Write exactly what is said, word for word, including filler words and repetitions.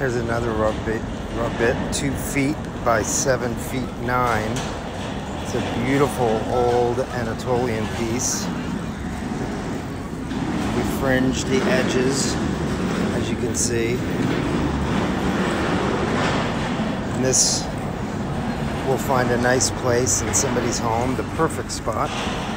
Here's another rug bit, rug bit, two feet by seven feet nine. It's a beautiful old Anatolian piece. We fringed the edges, as you can see. And this will find a nice place in somebody's home, the perfect spot.